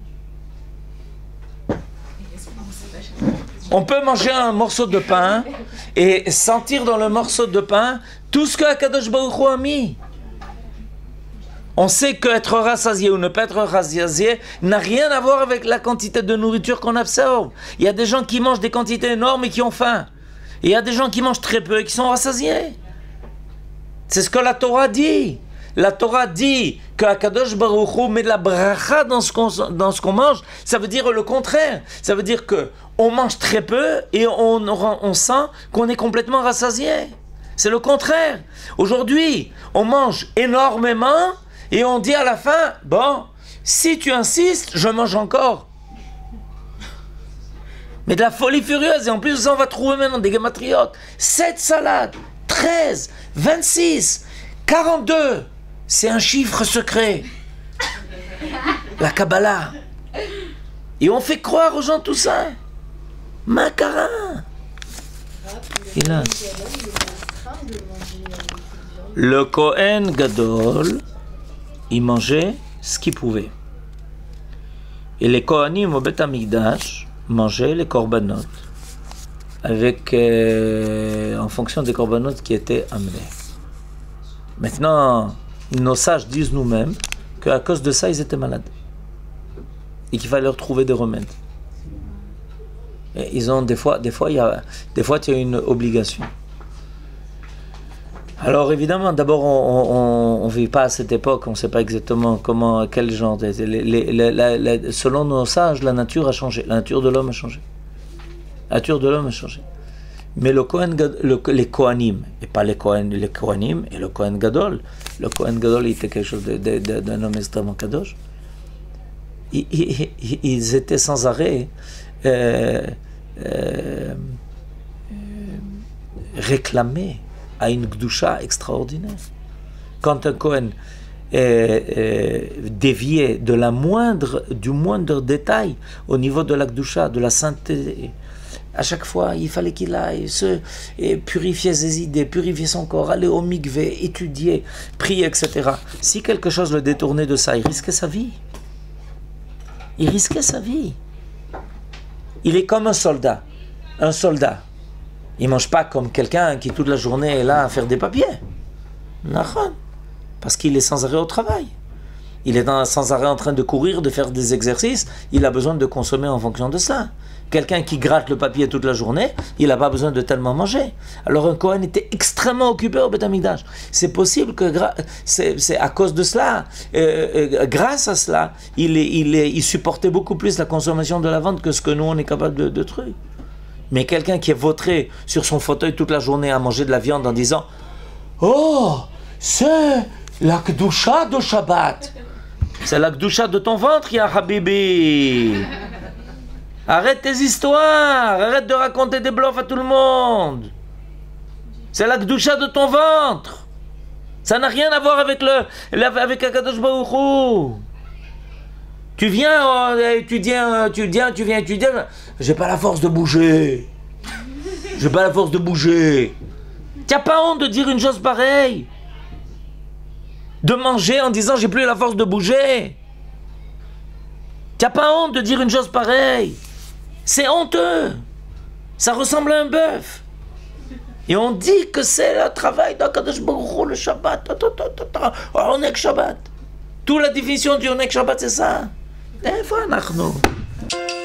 On peut manger un morceau de pain et sentir dans le morceau de pain tout ce que Akadosh Baruch Hu a mis. On sait qu'être rassasié ou ne pas être rassasié n'a rien à voir avec la quantité de nourriture qu'on absorbe. Il y a des gens qui mangent des quantités énormes et qui ont faim. Et il y a des gens qui mangent très peu et qui sont rassasiés. C'est ce que la Torah dit. La Torah dit qu'Akadosh Baruch Hu met de la bracha dans ce qu'on mange. Ça veut dire le contraire. Ça veut dire qu'on mange très peu et on sent qu'on est complètement rassasié. C'est le contraire. Aujourd'hui, on mange énormément et on dit à la fin, bon, si tu insistes, je mange encore. Mais de la folie furieuse. Et en plus, on va trouver maintenant des gematriotes. 7 salades, 13, 26, 42. C'est un chiffre secret. La Kabbalah. Et on fait croire aux gens tout ça. Makara. Et là. Le Kohen Gadol, il mangeait ce qu'il pouvait. Et les Kohanim au Beth Amikdash mangeaient les korbanot. Avec, en fonction des korbanot qui étaient amenés. Maintenant, nos sages disent nous-mêmes qu'à cause de ça, ils étaient malades. Et qu'il fallait leur trouver des remèdes. Et ils ont des fois, il y a une obligation. Alors évidemment, d'abord, on ne vit pas à cette époque, on ne sait pas exactement quel genre. Selon nos sages, la nature a changé. La nature de l'homme a changé. La nature de l'homme a changé. Mais les Kohanim, et pas les Kohanim et le Kohen Gadol, le Kohen Gadol il était quelque chose d'un homme extrêmement kadosh. Ils étaient sans arrêt réclamés à une Gdusha extraordinaire. Quand un Kohen déviait du moindre détail au niveau de la Gdusha, de la sainteté, à chaque fois, il fallait qu'il aille purifier ses idées, purifier son corps, aller au mikvé, étudier, prier, etc. Si quelque chose le détournait de ça, il risquait sa vie. Il risquait sa vie. Il est comme un soldat. Un soldat. Il ne mange pas comme quelqu'un qui toute la journée est là à faire des papiers. Parce qu'il est sans arrêt au travail. Il est sans arrêt en train de courir, de faire des exercices. Il a besoin de consommer en fonction de ça. Quelqu'un qui gratte le papier toute la journée, il n'a pas besoin de tellement manger. Alors un Kohen était extrêmement occupé au Beth Amikdash. C'est possible que c'est à cause de cela, grâce à cela, il supportait beaucoup plus la consommation de la viande que ce que nous on est capable de trucs. Mais quelqu'un qui est vautré sur son fauteuil toute la journée à manger de la viande en disant « Oh, c'est la Kedusha de Shabbat !» C'est la Kedusha de ton ventre, ya Habibi. Arrête tes histoires, arrête de raconter des bluffs à tout le monde. C'est la Kedusha de ton ventre. Ça n'a rien à voir avec Akadosh Baruch Hu. Tu viens étudier, j'ai pas la force de bouger. J'ai pas la force de bouger. T'as pas honte de dire une chose pareille? De manger en disant j'ai plus la force de bouger? T'as pas honte de dire une chose pareille? C'est honteux. Ça ressemble à un bœuf. Et on dit que c'est le travail d'Akadosh Baruch Hu, le Shabbat. Onek Shabbat. Toute la définition du Onek Shabbat, c'est ça. Et voilà, nous.